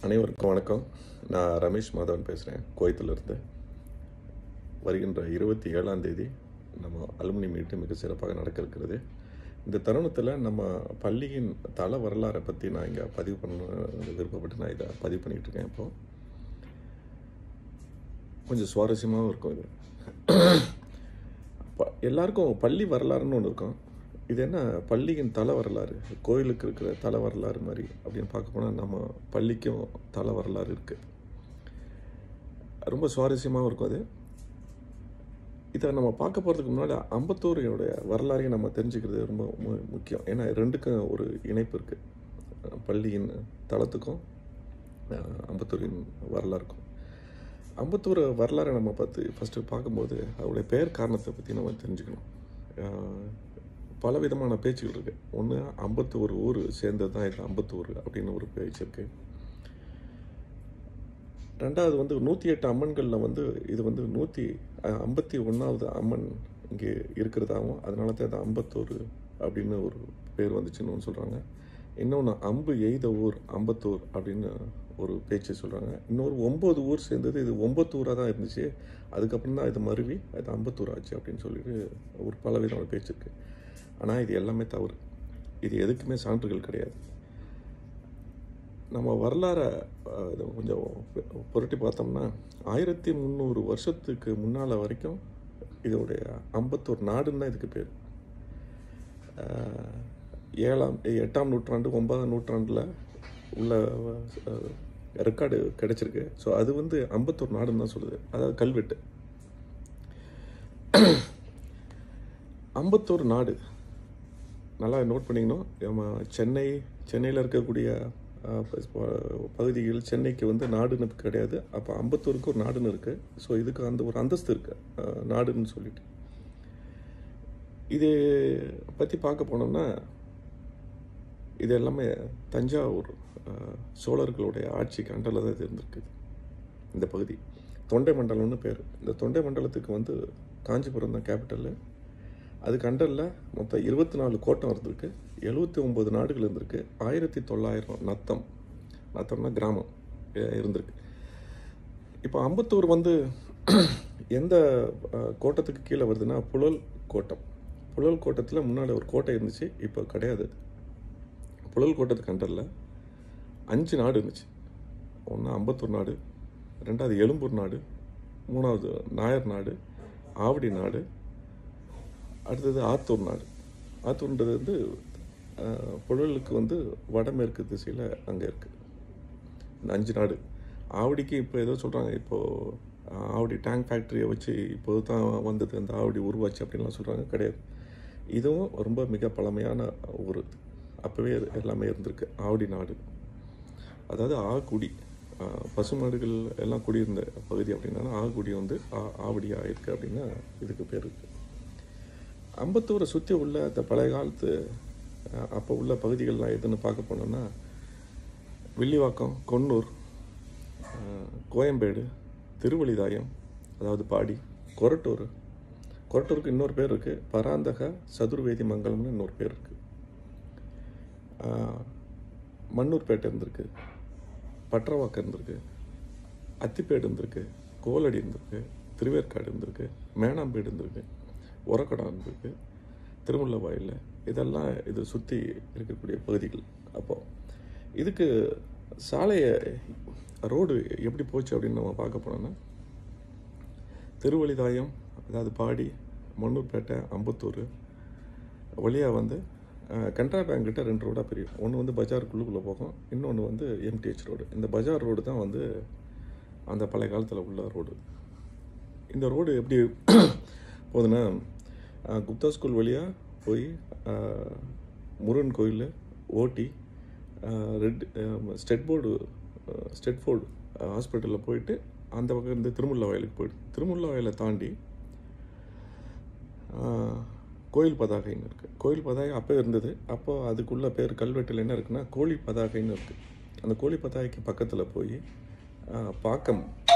அனைவருக்கும் வணக்கம். நான் ரமேஷ் மாதவன் பேசுகிறேன், குவைத்திலிருந்து. வருகின்ற 27ஆம் தேதி நம்ம அலுமினி மீட்டு மிக சிறப்பாக நடக்க இருக்கிறது. இந்த தருணத்தில் நம்ம பள்ளியின் தல வரலாறை பற்றி நான் இங்கே பதிவு பண்ண விருப்பப்பட்டு நான் இதை பதிவு பண்ணிகிட்டு இருக்கேன். இப்போது கொஞ்சம் சுவாரஸ்யமாகவும் இருக்கும். இது எல்லாருக்கும் பள்ளி வரலாறுன்னு ஒன்று இருக்கும். இது என்ன பள்ளியின் தல வரலாறு, கோயிலுக்கு இருக்கிற தல வரலாறு மாதிரி அப்படின்னு பார்க்க போனால் நம்ம பள்ளிக்கும் தல வரலாறு இருக்குது. ரொம்ப சுவாரஸ்யமாகவும் இருக்கும். அது இதை நம்ம பார்க்க போகிறதுக்கு முன்னாடி அம்பத்தூரினுடைய வரலாறையும் நம்ம தெரிஞ்சுக்கிறது ரொம்ப முக்கியம். ஏன்னா ரெண்டுக்கும் ஒரு இணைப்பு இருக்குது. பள்ளியின் தளத்துக்கும் அம்பத்தூரின் வரலாறுக்கும். அம்பத்தூர் வரலாறை நம்ம ஃபஸ்ட்டு பார்க்கும்போது அவருடைய பெயர் காரணத்தை பற்றி நம்ம தெரிஞ்சுக்கணும். பல விதமான பேச்சுகள் இருக்குது. ஒன்று, அம்பத்தூர் ஊர் சேர்ந்தது தான் இது அம்பத்தூர் அப்படின்னு ஒரு பேச்சு இருக்குது. ரெண்டாவது 108 அம்மன்களில் இது 151வது அம்மன் இங்கே இருக்கிறதாகவும் அதனால தான் இது அம்பத்தூர் அப்படின்னு ஒரு பேர் வந்துச்சுன்னு சொல்கிறாங்க. இன்னொன்று, அம்பு எய்த ஊர் அம்பத்தூர் அப்படின்னு ஒரு பேச்சு சொல்கிறாங்க. இன்னொரு 9 ஊர் சேர்ந்தது இது ஒம்பத்தூராக தான் இருந்துச்சு, அதுக்கப்புறம் தான் இது மருவி அது அம்பத்தூர் ஆச்சு அப்படின்னு சொல்லிட்டு ஒரு பல விதமான பேச்சு இருக்குது. ஆனால் இது எல்லாமே தவறு. இது எதுக்குமே சான்றுகள் கிடையாது. நம்ம வரலாறை கொஞ்சம் புரட்டி பார்த்தோம்னா 1300 வருஷத்துக்கு முன்னால் வரைக்கும் இதோடைய அம்பத்தூர் நாடுன்னு தான் இதுக்கு பேர். 8ஆம் நூற்றாண்டு 9ஆம் நூற்றாண்டில் உள்ள ரெக்கார்டு கிடைச்சிருக்கு. ஸோ அது அம்பத்தூர் நாடுன்னு தான் சொல்லுது. அதாவது கல்வெட்டு. அம்பத்தூர் நாடு நல்லா நோட் பண்ணிக்கணும். நம்ம சென்னையில் இருக்கக்கூடிய பகுதிகள் சென்னைக்கு நாடுன்னு கிடையாது. அப்போ அம்பத்தூருக்கு ஒரு நாடுன்னு இருக்குது. ஸோ இதுக்கு அந்த ஒரு அந்தஸ்து இருக்குது, நாடுன்னு சொல்லிட்டு. இதை பற்றி பார்க்க போனோம்னா இது எல்லாமே தஞ்சாவூர் சோழர்களுடைய ஆட்சிக்கு அண்டரில் தான் இது இருந்திருக்குது. இந்த பகுதி தொண்டை மண்டலம்னு பேர். இந்த தொண்டை மண்டலத்துக்கு காஞ்சிபுரம் தான் கேபிட்டலு. அதுக்கு அண்டரில் மொத்தம் 24 கோட்டம் இருந்திருக்கு, 79 நாடுகள் இருந்திருக்கு, 1900 நத்தம்னா கிராமம் இருந்திருக்கு. இப்போ அம்பத்தூர் எந்த கோட்டத்துக்கு கீழே வருதுன்னா புழல் கோட்டம். புழல் கோட்டத்தில் முன்னாடி ஒரு கோட்டை இருந்துச்சு, இப்போ கிடையாது. புழல் கோட்டத்துக்கு அண்டரில் 5 நாடு இருந்துச்சு. ஒன்று அம்பத்தூர் நாடு, ரெண்டாவது எழும்பூர் நாடு, மூணாவது நாயர் நாடு, ஆவடி நாடு, அடுத்தது ஆத்தூர் நாடு. ஆத்தூர்ன்றது புழலுக்கு வடமேற்கு திசையில் அங்கே இருக்குது. இந்த 5 நாடு. ஆவடிக்கு இப்போ ஏதோ சொல்கிறாங்க, இப்போது ஆவடி டேங்க் ஃபேக்ட்ரியை வச்சு இப்போது தான் வந்தது அந்த ஆவடி உருவாச்சு அப்படின்லாம் சொல்கிறாங்க. கிடையாது. இதுவும் ரொம்ப மிக பழமையான ஊர். அப்போவே எல்லாமே இருந்திருக்கு. ஆவடி நாடு அதாவது ஆகுடி, பசுமாடுகள் எல்லாம் குடியிருந்த பகுதி அப்படின்னா ஆகுடி ஆவடியாக இருக்குது அப்படின்னா இதுக்கு பேர் இருக்குது. அம்பத்தூரை சுற்றி உள்ள இந்த பழைய காலத்து அப்போ உள்ள பகுதிகள்லாம் எதுன்னு பார்க்க போனோம்னா வில்லிவாக்கம், கொன்னூர், கோயம்பேடு, திருவழிதாயம் அதாவது பாடி, கொரட்டூருக்கு இன்னொரு பேர் இருக்குது, பராந்தக சதுர்வேதி மங்கலம்னு இன்னொரு பேர் இருக்குது. மண்ணூர்பேட்டை இருந்திருக்கு, பற்றவாக்கம் இருந்திருக்கு, அத்திப்பேடு இருந்திருக்கு, கோலடி இருந்திருக்கு, திருவேற்காடு இருந்திருக்கு, மேனாம்பேடு இருந்திருக்கு, உரக்கடம் இருந்திருக்கு, திருமுல்ல வாயில். இதெல்லாம் இது சுற்றி இருக்கக்கூடிய பகுதிகள். அப்போது இதுக்கு ரோடு எப்படி போச்சு அப்படின்னு நம்ம பார்க்க போனோம்னா திருவழிதாயம் அதாவது பாடி, மண்ணூர்பேட்டை, அம்பத்தூர் வழியாக கனரா பேங்க் கிட்ட 2 ரோடாக பிரியும். ஒன்று பஜாருக்குள்ளுக்குள்ளே போகும், இன்னொன்று எம்டிஹெச் ரோடு. இந்த பஜார் ரோடு தான் அந்த பழைய காலத்தில் உள்ள ரோடு. இந்த ரோடு எப்படி போகுதுன்னா குப்தா ஸ்கூல் வழியாக போய் முருகன் கோயில், ஓட்டி, ஸ்டெட்ஃபோர்டு ஹாஸ்பிட்டலில் போயிட்டு அந்த பக்கம் இருந்து திருமுல்ல வயலுக்கு போயிடுது. திருமுல்ல வயலை தாண்டி கோயில் பதாகைன்னு இருக்குது. கோயில் பதாகை அப்போ இருந்தது. அப்போ அதுக்குள்ள பேர் கல்வெட்டில் என்ன இருக்குன்னா கோழி பதாகைன்னு இருக்குது. அந்த கோழி பதாகைக்கு பக்கத்தில் போய் பாக்கம்